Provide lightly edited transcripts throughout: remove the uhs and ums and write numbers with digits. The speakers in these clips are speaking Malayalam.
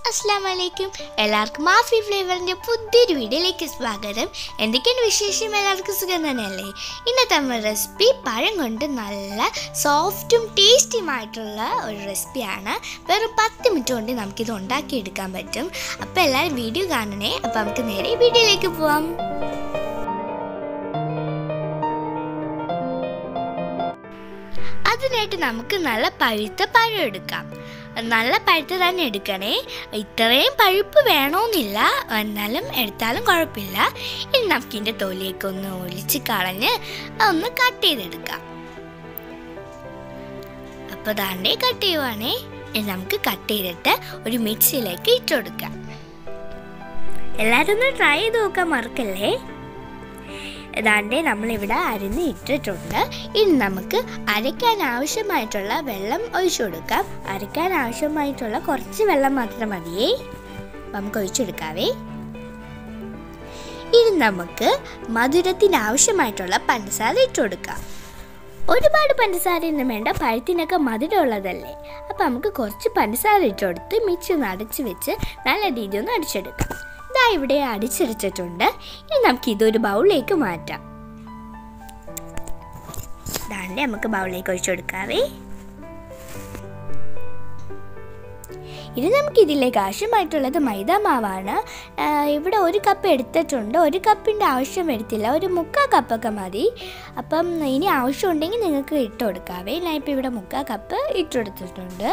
Assalamualaikum. എല്ലാവർക്കും ആഫി ഫ്ലേവറിന്റെ പുതിയൊരു വീഡിയോയിലേക്ക് സ്വാഗതം. എന്തൊക്കെയാണ് വിശേഷം? എല്ലാവർക്കും സുഖം തന്നെയല്ലേ? ഇന്നത്തെ നമ്മുടെ റെസിപ്പി പഴം കൊണ്ട് നല്ല സോഫ്റ്റും ടേസ്റ്റിയുമായിട്ടുള്ള ഒരു റെസിപ്പിയാണ്. വെറും 10 മിനിറ്റ് കൊണ്ട് നമുക്കിത് ഉണ്ടാക്കിയെടുക്കാൻ പറ്റും. അപ്പോൾ എല്ലാവരും വീഡിയോ കാണണേ. അപ്പോൾ നമുക്ക് നേരെ വീഡിയോയിലേക്ക് പോവാം. അതിനായിട്ട് നമുക്ക് നല്ല പഴുത്ത പഴം എടുക്കാം. നല്ല പഴുത്ത് തന്നെ എടുക്കണേ. ഇത്രയും പഴുപ്പ് വേണമെന്നില്ല, എന്നാലും എടുത്താലും കുഴപ്പമില്ല. ഇനി നമുക്കിതിൻ്റെ തൊലിയൊക്കെ ഒന്ന് ഒലിച്ച് കളഞ്ഞ് ഒന്ന് കട്ട് ചെയ്തെടുക്കാം. അപ്പോൾ ദാണ്ടേ കട്ട് ചെയ്യുവാണേ. നമുക്ക് കട്ട് ചെയ്തിട്ട് ഒരു മിക്സിയിലേക്ക് ഇട്ട് കൊടുക്കാം. എല്ലാവരും ഒന്ന് ട്രൈ ചെയ്ത് നോക്കാൻ മറക്കല്ലേ. ഏതാണ്ട് നമ്മളിവിടെ അരിഞ്ഞ് ഇട്ടിട്ടുണ്ട്. ഇനി നമുക്ക് അരയ്ക്കാൻ ആവശ്യമായിട്ടുള്ള വെള്ളം ഒഴിച്ചു കൊടുക്കാം. അരയ്ക്കാൻ ആവശ്യമായിട്ടുള്ള കുറച്ച് വെള്ളം മാത്രം മതിയേ. നമുക്ക് ഒഴിച്ചെടുക്കാവേ. ഇനി നമുക്ക് മധുരത്തിന് ആവശ്യമായിട്ടുള്ള പഞ്ചസാര ഇട്ട് കൊടുക്കാം. ഒരുപാട് പഞ്ചസാരയൊന്നും വേണ്ട, പഴത്തിനൊക്കെ മധുരമുള്ളതല്ലേ. അപ്പം നമുക്ക് കുറച്ച് പഞ്ചസാര ഇട്ട് കൊടുത്ത് മിക്സി ഒന്ന് അടച്ച് വെച്ച് നല്ല രീതിയിൽ ഒന്ന് അടിച്ചെടുക്കാം. ഇതാ ഇവിടെ അടിച്ചെടുത്തിട്ടുണ്ട്. ഇനി നമുക്ക് ഇതൊരു ബൗളിലേക്ക് മാറ്റാം. ഇതാണ്ട് നമുക്ക് ബൗളിലേക്ക് ഒഴിച്ചു കൊടുക്കാവേ. ഇനി നമുക്ക് ഇതിലേക്ക് ആവശ്യമായിട്ടുള്ളത് മൈദ മാവാണ്. ഇവിടെ 1 കപ്പ് എടുത്തിട്ടുണ്ട്. 1 കപ്പിൻ്റെ ആവശ്യം വരത്തില്ല, ഒരു 3/4 കപ്പൊക്കെ മതി. അപ്പം ഇനി ആവശ്യമുണ്ടെങ്കിൽ നിങ്ങൾക്ക് ഇട്ട് കൊടുക്കാവേ. ഞാൻ ഇപ്പോൾ ഇവിടെ 3/4 കപ്പ് ഇട്ടെടുത്തിട്ടുണ്ട്.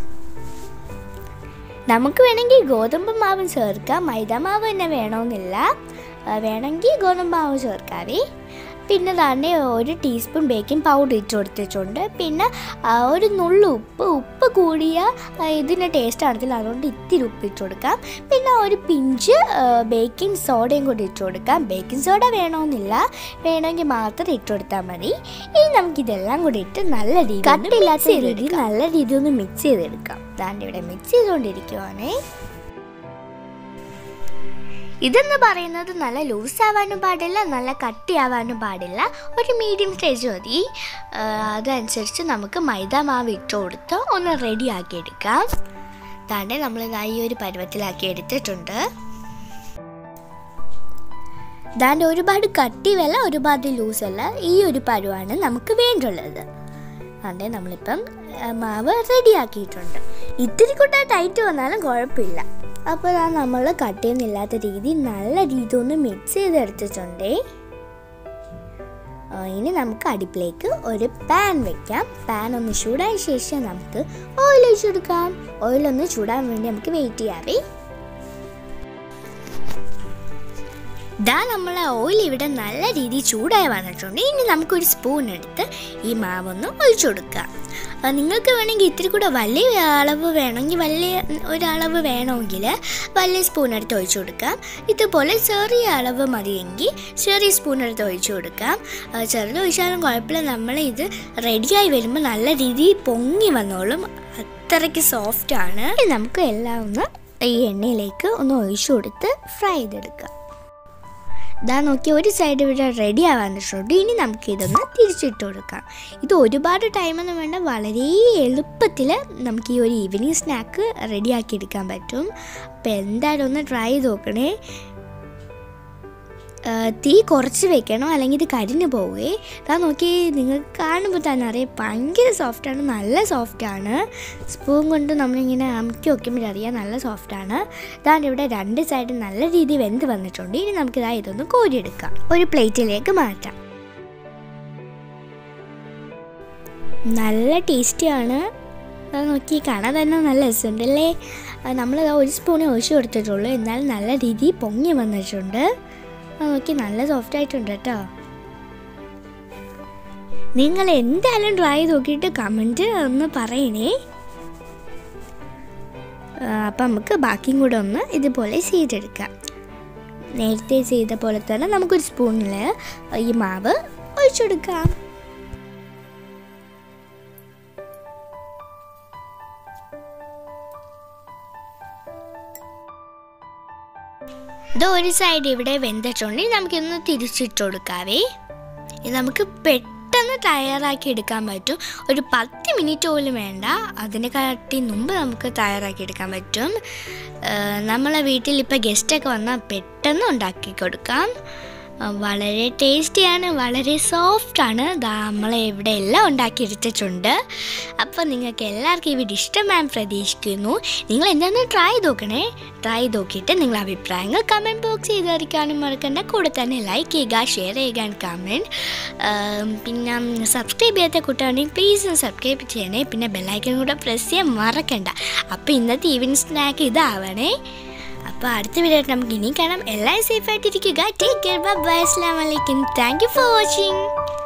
നമുക്ക് വേണമെങ്കിൽ ഗോതമ്പ് മാവും ചേർക്കാം, മൈദ മാവ് തന്നെ വേണമെന്നില്ല. വേണമെങ്കിൽ ഗോതമ്പ് മാവ് ചേർക്കാവേ. പിന്നെ തന്നെ 1 ടീസ്പൂൺ ബേക്കിംഗ് പൗഡർ ഇട്ട് കൊടുത്തിട്ടുണ്ട്. പിന്നെ ഒരു നുള്ളു ഉപ്പ് കൂടിയ ഇതിൻ്റെ ടേസ്റ്റ് ആണത്തിൽ, അതുകൊണ്ട് ഇത്തിരി ഉപ്പ് ഇട്ട് കൊടുക്കാം. പിന്നെ ഒരു പിഞ്ച് ബേക്കിംഗ് സോഡയും കൂടി ഇട്ട് കൊടുക്കാം. ബേക്കിംഗ് സോഡ വേണമെന്നില്ല, വേണമെങ്കിൽ മാത്രം ഇട്ട് കൊടുത്താൽ മതി. ഇനി നമുക്കിതെല്ലാം കൂടി ഇട്ട് നല്ല രീതിയിൽ കട്ടില്ലാത്ത രീതിയിൽ നല്ല രീതിയിൽ ഒന്ന് മിക്സ് ചെയ്തെടുക്കാം. ദാണ്ട് ഇവിടെ മിക്സ് ചെയ്തുകൊണ്ടിരിക്കുവാണേ. ഇതെന്ന് പറയുന്നത് നല്ല ലൂസ് ആവാനും പാടില്ല, നല്ല കട്ടിയാവാനും പാടില്ല, ഒരു മീഡിയം സ്റ്റേജ് മതി. അതനുസരിച്ച് നമുക്ക് മൈദ മാവ് ഇട്ട് കൊടുത്ത് ഒന്ന് റെഡിയാക്കി എടുക്കാം. താണ്ടെ നമ്മളിതായി ഒരു പരുവത്തിലാക്കി എടുത്തിട്ടുണ്ട്. ദാണ്ട് ഒരുപാട് കട്ടിയല്ല, ഒരുപാട് ലൂസല്ല, ഈ ഒരു പരുവാണ് നമുക്ക് വേണ്ടുള്ളത്. അതുകൊണ്ട് നമ്മളിപ്പം മാവ് റെഡിയാക്കിയിട്ടുണ്ട്. ഇത്തിരി കൂട്ടാൻ ടൈറ്റ് വന്നാലും കുഴപ്പമില്ല. അപ്പോൾ നമ്മൾ കട്ട് ചെയ്യുന്നില്ലാത്ത രീതി നല്ല രീതി ഒന്ന് മിക്സ് ചെയ്തെടുത്തിട്ടുണ്ടേ. ഇനി നമുക്ക് അടുപ്പിലേക്ക് ഒരു പാൻ വെക്കാം. പാൻ ഒന്ന് ചൂടായ ശേഷം നമുക്ക് ഓയിൽ ഒഴിച്ചു കൊടുക്കാം. ഓയിലൊന്ന് ചൂടാൻ വേണ്ടി നമുക്ക് വെയിറ്റ് ചെയ്യാവേ. ഇതാ നമ്മളെ ഓയിൽ ഇവിടെ നല്ല രീതിയിൽ ചൂടായി വന്നിട്ടുണ്ട്. ഇനി നമുക്കൊരു സ്പൂൺ എടുത്ത് ഈ മാവൊന്ന് ഒഴിച്ചു കൊടുക്കാം. നിങ്ങൾക്ക് വേണമെങ്കിൽ ഇത്തിരി കൂടെ വലിയ അളവ് വേണമെങ്കിൽ ഒരളവ് വേണമെങ്കിൽ വലിയ സ്പൂൺ എടുത്ത് ഒഴിച്ചു കൊടുക്കാം. ഇതുപോലെ ചെറിയ അളവ് മതിയെങ്കിൽ ചെറിയ സ്പൂൺ എടുത്ത് ഒഴിച്ചു കൊടുക്കാം. ചെറുത് ഒഴിച്ചാലും കുഴപ്പമില്ല. നമ്മളിത് റെഡിയായി വരുമ്പോൾ നല്ല രീതിയിൽ പൊങ്ങി വന്നോളും, അത്രയ്ക്ക് സോഫ്റ്റാണ്. നമുക്ക് എല്ലാം ഒന്ന് ഈ എണ്ണയിലേക്ക് ഒന്ന് ഒഴിച്ചു കൊടുത്ത് ഫ്രൈ ചെയ്തെടുക്കാം. ഇതാ നോക്കി ഒരു സൈഡ് ഇവിടെ റെഡി ആവാന്നിട്ടുണ്ട്. ഇനി നമുക്കിതൊന്ന് തിരിച്ചിട്ട് കൊടുക്കാം. ഇത് ഒരുപാട് ടൈമൊന്നും വേണ്ട, വളരെ എളുപ്പത്തിൽ നമുക്ക് ഈ ഒരു ഈവനിങ് സ്നാക്ക് റെഡിയാക്കി എടുക്കാൻ പറ്റും. അപ്പോൾ എന്തായാലും ഒന്ന് ട്രൈ ചെയ്ത് നോക്കണേ. തീ കുറച്ച് വെക്കണം, അല്ലെങ്കിൽ ഇത് കരിഞ്ഞു പോവുകയെ. അതാ നോക്കി നിങ്ങൾക്ക് കാണുമ്പോൾ തന്നെ അറിയാം, ഭയങ്കര സോഫ്റ്റാണ്, നല്ല സോഫ്റ്റാണ്. സ്പൂൺ കൊണ്ട് നമ്മളിങ്ങനെ അമുക്കി വയ്ക്കുമ്പോഴറിയാം നല്ല സോഫ്റ്റാണ്. ഇതാണ് ഇവിടെ 2 സൈഡ് നല്ല രീതിയിൽ വെന്ത് വന്നിട്ടുണ്ട്. ഇനി നമുക്കിതാ ഇതൊന്ന് കോരിയെടുക്കാം, ഒരു പ്ലേറ്റിലേക്ക് മാറ്റാം. നല്ല ടേസ്റ്റിയാണ്. അത് നോക്കി കാണാൻ തന്നെ നല്ല രസമുണ്ടല്ലേ. നമ്മളിതാ 1 സ്പൂൺ ഒഴിച്ച് കൊടുത്തിട്ടുള്ളൂ, എന്നാലും നല്ല രീതിയിൽ പൊങ്ങി വന്നിട്ടുണ്ട്. നോക്കി നല്ല സോഫ്റ്റ് ആയിട്ടുണ്ട് കേട്ടോ. നിങ്ങൾ എന്തായാലും ട്രൈ ചെയ്ത് നോക്കിയിട്ട് കമൻറ്റ് ഒന്ന് പറയണേ. അപ്പം നമുക്ക് ബാക്കിയും കൂടെ ഒന്ന് ഇതുപോലെ ചെയ്തെടുക്കാം. നേരത്തെ ചെയ്ത പോലെ തന്നെ നമുക്കൊരു സ്പൂണിൽ ഈ മാവ് ഒഴിച്ചെടുക്കാം. ഇത് ഒരു സൈഡ് ഇവിടെ വെന്തിട്ടുണ്ട്. നമുക്കിന്ന് തിരിച്ചിട്ട് കൊടുക്കാവേ. ഇത് നമുക്ക് പെട്ടെന്ന് പെട്ടെന്ന് തയ്യാറാക്കി എടുക്കാൻ പറ്റും. ഒരു 10 മിനിറ്റ് പോലും വേണ്ട, അതിനെക്കാട്ടി മുമ്പ് നമുക്ക് തയ്യാറാക്കി എടുക്കാൻ പറ്റും. നമ്മളെ വീട്ടിൽ ഇപ്പോൾ ഗസ്റ്റൊക്കെ വന്നാൽ പെട്ടെന്ന് ഉണ്ടാക്കി കൊടുക്കാം. വളരെ ടേസ്റ്റിയാണ്, വളരെ സോഫ്റ്റാണ്. നമ്മളെ ഇവിടെ എല്ലാം ഉണ്ടാക്കിയെടുത്തിട്ടുണ്ട്. അപ്പോൾ നിങ്ങൾക്ക് എല്ലാവർക്കും ഈ വീഡിയോ ഇഷ്ടമായി പ്രതീക്ഷിക്കുന്നു. നിങ്ങൾ എന്താണെന്ന് ട്രൈ നോക്കിയിട്ട് നിങ്ങളുടെ അഭിപ്രായങ്ങൾ കമൻറ്റ് ബോക്സ് ചെയ്ത് അറിയിക്കാനും മറക്കണ്ട. കൂടെ തന്നെ ലൈക്ക് ചെയ്യുക, ഷെയർ ചെയ്യുക, കമൻറ്റ്. പിന്നെ സബ്സ്ക്രൈബ് ചെയ്യാത്ത കൂട്ടുകാരെങ്കിൽ പ്ലീസ് സബ്സ്ക്രൈബ് ചെയ്യണേ. പിന്നെ ബെല്ലൈക്കൺ കൂടെ പ്രസ് ചെയ്യാൻ മറക്കണ്ട. അപ്പോൾ ഇന്നത്തെ ഈവനിങ് സ്നാക്ക് ഇതാവണേ. അപ്പോൾ അടുത്ത വീഡിയോ നമുക്ക് ഇനി കാണാം. എല്ലാവരും സേഫായിട്ടിരിക്കുക. Take care. ബൈ. അസ്സലാമു അലൈക്കും. Thank you for watching.